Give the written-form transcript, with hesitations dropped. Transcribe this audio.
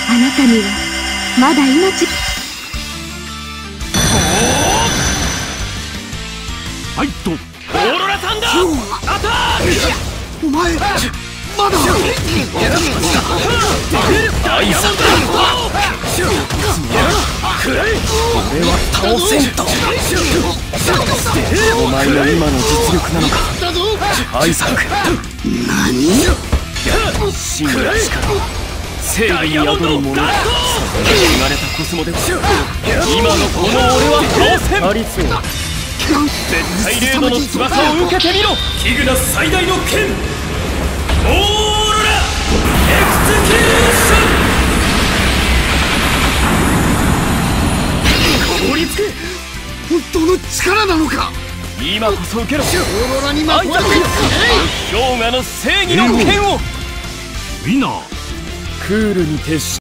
あなたにはまだ命。 ファイト。オーロラサンダーアタック。 お前まだダイヤモンド俺は倒せんと。お前の今の実力なのかアイザック。何？真の力正義に宿る者。汚れたコスモでは今のこの俺は倒せん。ありそう。絶対レードの翼を受けてみろ。キグナ最大の剣オーロラエクスキューション。凍りつく。本当の力なのか。今こそ受けろ。オーロラにまとわれて氷河の正義の剣を。 ウィナークールに徹し